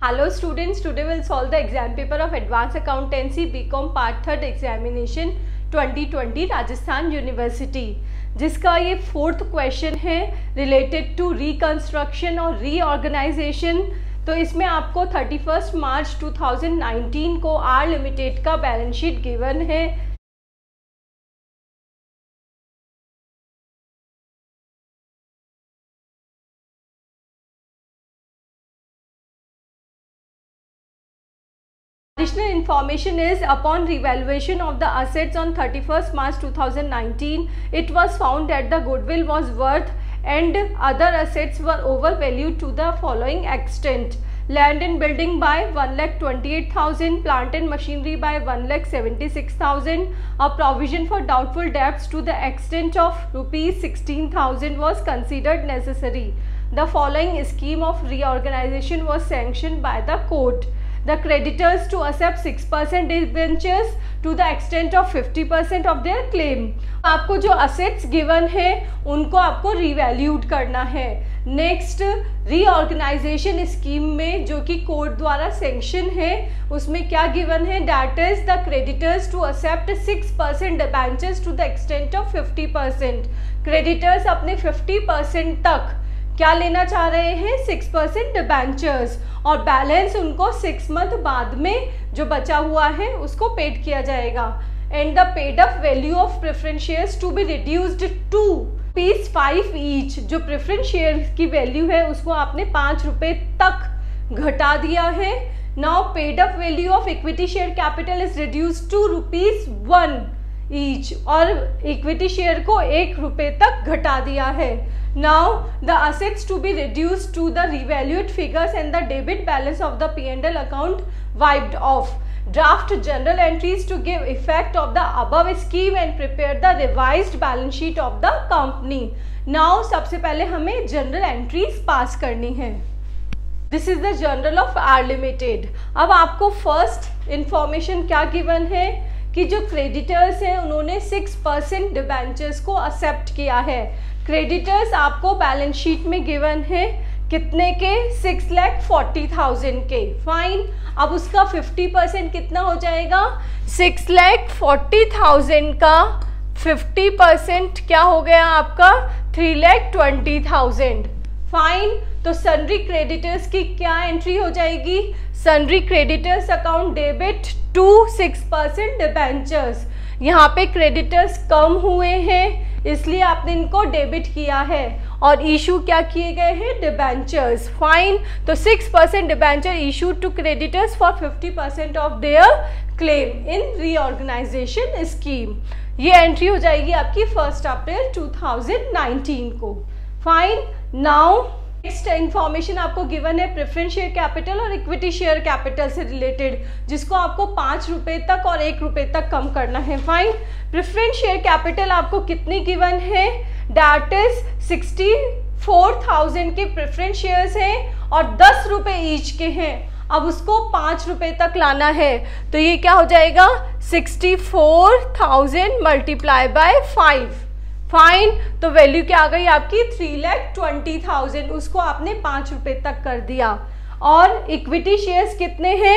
Hello students, today we'll solve the exam paper of Advanced Accountancy BCom Part 3rd Examination 2020 Rajasthan university, जिसका ये 4th question है related to reconstruction और reorganisation. तो इसमें आपको 31 मार्च 2019 को आर लिमिटेड का बैलेंस शीट गिवन है। Additional information is, upon revaluation of the assets on 31st March 2019, it was found that the goodwill was worth and other assets were overvalued to the following extent: land and building by 1,28,000, plant and machinery by 1,76,000. A provision for doubtful debts to the extent of rupees 16,000 was considered necessary. The following scheme of reorganization was sanctioned by the court. The creditors to accept 6% debentures to the extent of 50% of their claim. आपको जो assets given है उनको आपको revalued करना है। Next, reorganisation scheme में जो कि कोर्ट द्वारा सैंक्शन है उसमें क्या गिवन है? That is the creditors to accept 6% debentures to the extent of 50%। Creditors अपने 50% तक क्या लेना चाह रहे हैं? 6% डिबेंचर्स, और बैलेंस उनको 6 मंथ बाद में जो बचा हुआ है उसको पेड किया जाएगा। And the paid up value of preference shares to be reduced to ₹5 each. जो प्रेफरेंस शेयर की वैल्यू है उसको आपने ₹5 तक घटा दिया है। Now paid up value of equity share capital is reduced to ₹1 each, और इक्विटी शेयर को ₹1 तक घटा दिया है। Now the assets to be reduced to the revalued figures and the debit balance of the P&L account wiped off. Draft journal entries to give effect of the above scheme and prepare the revised balance sheet of the company. Now सबसे पहले हमें journal entries पास करनी है। This is the journal of R Limited. अब आपको first information क्या given है कि जो क्रेडिटर्स हैं उन्होंने 6% डिबेंचर्स को एक्सेप्ट किया है। क्रेडिटर्स आपको बैलेंस शीट में गिवन है कितने के? 6,40,000 के। फाइन, अब उसका 50% कितना हो जाएगा? 6,40,000 का 50% क्या हो गया आपका? 3,20,000। फाइन, तो सन्ड्री क्रेडिटर्स की क्या एंट्री हो जाएगी? Sundry creditors account debit to 6% debentures. यहाँ पे क्रेडिटर्स कम हुए हैं इसलिए आपने इनको डेबिट किया है, और इशू क्या किए गए हैं? डिबेंचर्स। फाइन, तो 6% debenture issue to creditors for 50% of their claim in reorganisation scheme. ये एंट्री हो जाएगी आपकी 1 अप्रैल 2019 को। फाइन, नाउ नेक्स्ट इंफॉर्मेशन आपको गिवन है प्रेफरेंस शेयर कैपिटल और इक्विटी शेयर कैपिटल से रिलेटेड, जिसको आपको ₹5 तक और ₹1 तक कम करना है। फाइन, प्रेफरेंस शेयर कैपिटल आपको कितनी गिवन है? दैट इज 64,000 के प्रेफरेंस शेयर्स हैं और ₹10 ईच के हैं। अब उसको ₹5 तक लाना है, तो ये क्या हो जाएगा? 64,000 मल्टीप्लाई बाय 5। फाइन, तो वैल्यू क्या आ गई आपकी? 3,20,000। उसको आपने ₹5 तक कर दिया। और इक्विटी शेयर्स कितने हैं?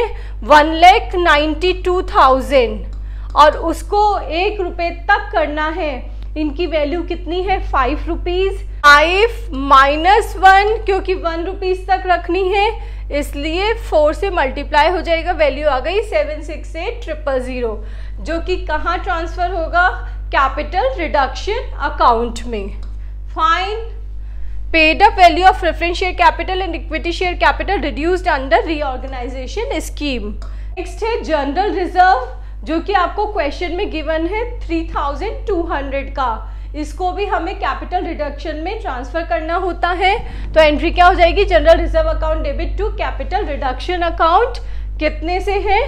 1,92,000, और उसको ₹1 तक करना है। इनकी वैल्यू कितनी है? ₹5। 5 - 1, क्योंकि ₹1 तक रखनी है इसलिए 4 से मल्टीप्लाई हो जाएगा। वैल्यू आ गई 768,000, जो कि कहाँ ट्रांसफर होगा? कैपिटल रिडक्शन अकाउंट में। Fine, paid up value of preference share capital and equity share capital reduced under reorganisation scheme. Next है जनरल रिजर्व, जो कि आपको क्वेश्चन में गिवन है 3,200 का। इसको भी हमें कैपिटल रिडक्शन में ट्रांसफर करना होता है, तो एंट्री क्या हो जाएगी? General reserve account debit to capital reduction account. कितने से है?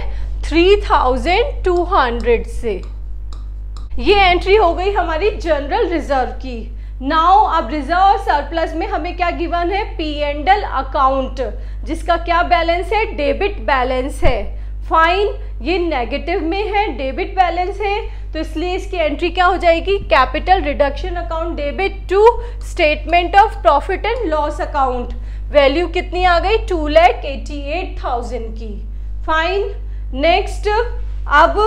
3,200 से। ये एंट्री हो गई हमारी जनरल रिजर्व की। नाउ अब रिजर्व और सरप्लस में हमें क्या गिवन है? P&L अकाउंट, जिसका क्या बैलेंस है? डेबिट बैलेंस है। फाइन, ये नेगेटिव में है, डेबिट बैलेंस है, तो इसलिए इसकी एंट्री क्या हो जाएगी? Capital reduction account debit to statement of profit and loss account. Value कितनी आ गई 2,88,000 की। फाइन। नेक्स्ट, अब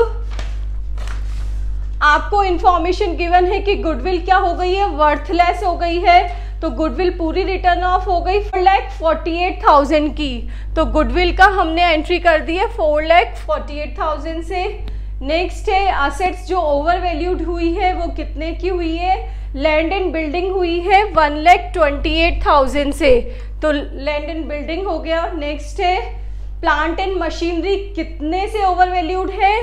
आपको इंफॉर्मेशन गिवन है कि गुडविल क्या हो गई है, वर्थलेस हो गई है, तो गुडविल पूरी रिटर्न ऑफ हो गई 4,48,000 की। तो गुडविल का हमने एंट्री कर दी है 4,48,000 से। नेक्स्ट है असेट्स जो ओवर वैल्यूड हुई है वो कितने की हुई है, लैंड एंड बिल्डिंग हुई है 1,28,000 से, तो लैंड एंड बिल्डिंग हो गया। नेक्स्ट है प्लांट एंड मशीनरी कितने से ओवर वैल्यूड है,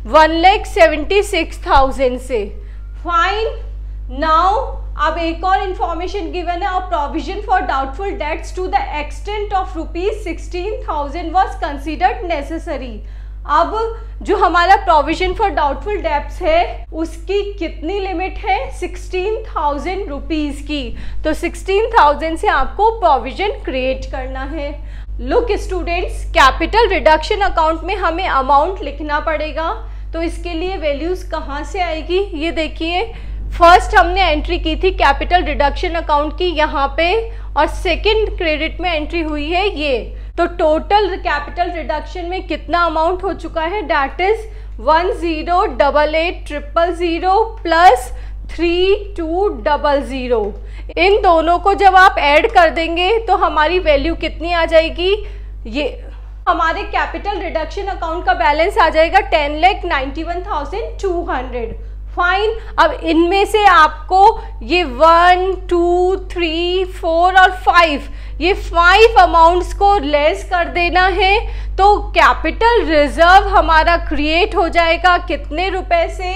1,76,000 से। फाइन। नाउ अब एक और इंफॉर्मेशन गिवन है, provision for doubtful debts to the extent of ₹16,000 was considered necessary. अब जो हमारा प्रोविजन फॉर डाउटफुल डेब्ट्स है उसकी कितनी लिमिट है, 16,000 रुपीज की। तो 16,000 से आपको प्रोविजन क्रिएट करना है। Look students, capital reduction account में हमें अमाउंट लिखना पड़ेगा, तो इसके लिए वैल्यूज कहाँ से आएगी ये देखिए। फर्स्ट हमने एंट्री की थी कैपिटल रिडक्शन अकाउंट की यहाँ पे, और सेकंड क्रेडिट में एंट्री हुई है ये। तो टोटल कैपिटल रिडक्शन में कितना अमाउंट हो चुका है, दैट इज 10,88,000 प्लस 3,200। इन दोनों को जब आप ऐड कर देंगे तो हमारी वैल्यू कितनी आ जाएगी, ये हमारे कैपिटल रिडक्शन अकाउंट का बैलेंस आ जाएगा 10,91,200। फाइन। अब इनमें से आपको ये 1, 2, 3, 4 और 5 ये 5 अमाउंट्स को लेस कर देना है, तो कैपिटल रिजर्व हमारा क्रिएट हो जाएगा कितने रुपए से,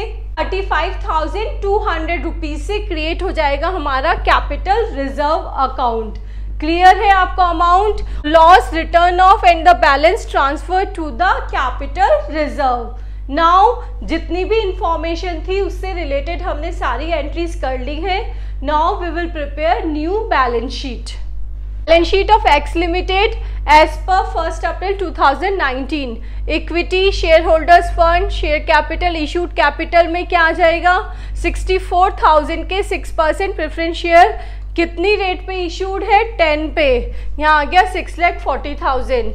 35,200 रुपीज से क्रिएट हो जाएगा हमारा कैपिटल रिजर्व अकाउंट। क्लियर है आपको amount, loss return of and the balance transfer to the capital reserve. Now जितनी भी इंफॉर्मेशन थी उससे रिलेटेड हमने सारी एंट्रीज कर ली है। Now we will prepare new balance sheet. Balance sheet of X limited as per 1 अप्रैल 2019। Equity, share holders fund, share capital, issued capital में क्या आ जाएगा, 64,000 के 6% प्रेफरेंस शेयर कितनी रेट पे इशूड है, 10 पे, यहाँ आ गया 6,40,000।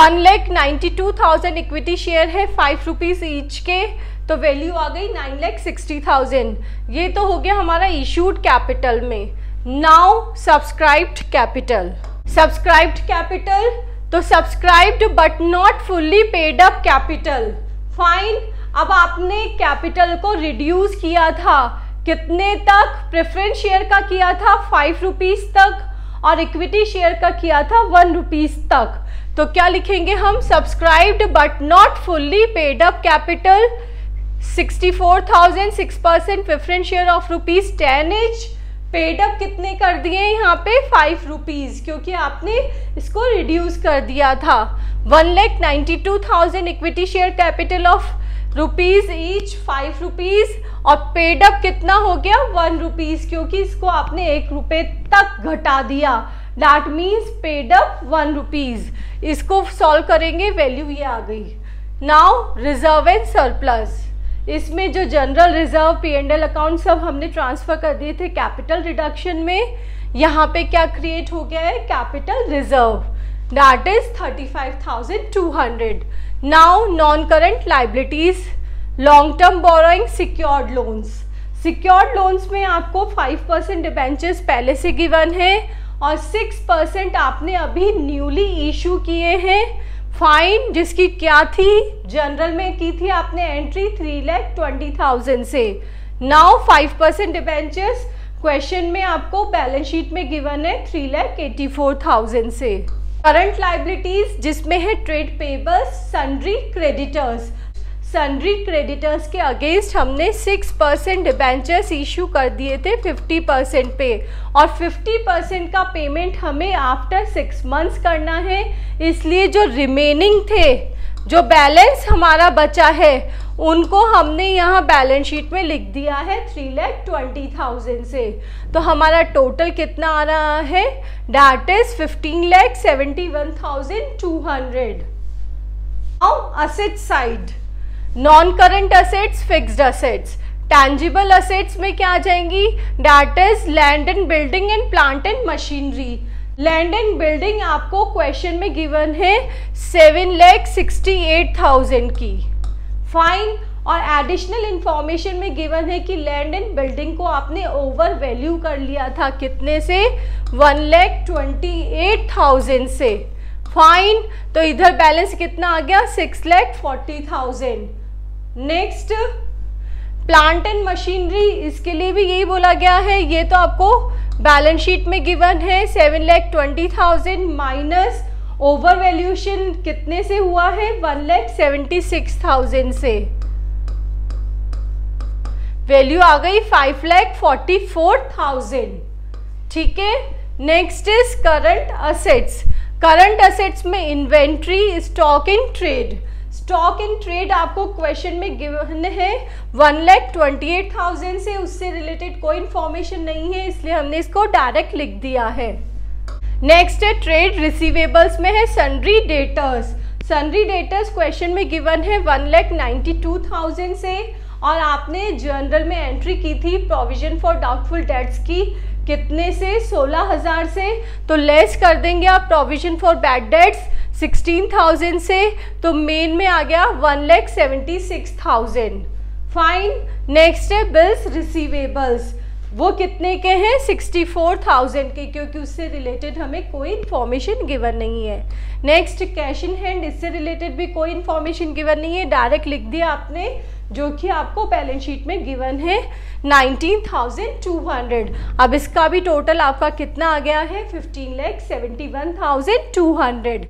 1,92,000 इक्विटी शेयर है 5 रुपीज ईच के, तो वैल्यू आ गई 9,60,000। ये तो हो गया हमारा इशूड कैपिटल में। Now subscribed capital. Subscribed capital, तो subscribed but not fully paid up capital. Fine. अब आपने कैपिटल को रिड्यूस किया था कितने तक, प्रेफरेंस शेयर का किया था 5 रुपीज तक और इक्विटी शेयर का किया था 1 रुपीज तक। तो क्या लिखेंगे हम, subscribed but not fully paid up capital 64,000, 6% preference share of ₹10 each, paid up कितने कर दिए यहाँ पे 5 रुपीज, क्योंकि आपने इसको रिड्यूस कर दिया था। 1,92,000 equity share capital of ₹1 each, 5 rupees, और पेड अप कितना हो गया 1 रुपीज, क्योंकि इसको आपने 1 रुपए तक घटा दिया, that means paid up 1 rupees. इसको सॉल्व करेंगे, वैल्यू ये आ गई। नाउ रिजर्व एंड सरप्लस, इसमें जो जनरल रिजर्व, P&L अकाउंट सब हमने ट्रांसफर कर दिए थे कैपिटल रिडक्शन में। यहाँ पे क्या क्रिएट हो गया है, capital reserve, that is 35,200। Now non current liabilities, long term borrowing, secured loans. Secured loans में आपको 5% डिबेंचर्स पहले से गिवन है और 6% आपने अभी न्यूली इशू किए हैं। फाइन, जिसकी क्या थी, जनरल में की थी आपने एंट्री 3,20,000 से। नाउ 5% डिबेंचर्स क्वेश्चन में आपको बैलेंस शीट में गिवन है 3,84,000 से। करंट लाइबिलिटीज जिसमें है trade payables, sundry creditors. Sundry creditors के अगेंस्ट हमने 6% डिबेंचर्स इशू कर दिए थे 50% पे, और 50% का पेमेंट हमें आफ्टर 6 मंथ्स करना है। इसलिए जो रिमेनिंग थे, जो बैलेंस हमारा बचा है, उनको हमने यहाँ बैलेंस शीट में लिख दिया है 3,20,000 से। तो हमारा टोटल कितना आ रहा है, that is 15,71,200। Now asset side, non current assets, fixed assets. Tangible assets में क्या आ जाएंगी, that is land and building and plant and machinery. Land and building आपको क्वेश्चन में गिवन है 7,68,000 की, फाइन। और एडिशनल इंफॉर्मेशन में गिवन है कि लैंड एंड बिल्डिंग को आपने ओवर वैल्यू कर लिया था, कितने से, 1,28,000 से, फाइन। तो इधर बैलेंस कितना आ गया, 6,40,000। नेक्स्ट प्लांट एंड मशीनरी, इसके लिए भी यही बोला गया है, ये तो आपको बैलेंस शीट में गिवन है 7,20,000 माइनस ओवर वैल्यूएशन कितने से हुआ है, 1,76,000 से, वैल्यू आ गई 5,44,000, ठीक है। Next is current assets. Current assets में inventory, stock in trade. Stock in trade आपको क्वेश्चन में गिवन है 1,28,000 से, उससे रिलेटेड कोई इंफॉर्मेशन नहीं है, इसलिए हमने इसको डायरेक्ट लिख दिया है। नेक्स्ट है ट्रेड रिसीवेबल्स में है sundry debtors. Sundry debtors question में गिवन है 1,92,000 से, और आपने जनरल में एंट्री की थी प्रोविजन फॉर डाउटफुल डेट्स की, कितने से, 16,000 से। तो लेस कर देंगे आप प्रोविजन फॉर बैड डेट्स 16,000 से, तो मेन में आ गया 1,76,000, फाइन। नेक्स्ट है बिल्स रिसीवेबल्स, वो कितने के हैं, 64,000 के, क्योंकि उससे रिलेटेड हमें कोई इन्फॉर्मेशन गिवन नहीं है। नेक्स्ट कैश इन हैंड, इससे रिलेटेड भी कोई इन्फॉर्मेशन गिवन नहीं है, डायरेक्ट लिख दिया आपने, जो कि आपको बैलेंस शीट में गिवन है 19,200। अब इसका भी टोटल आपका कितना आ गया है, 15,71,200।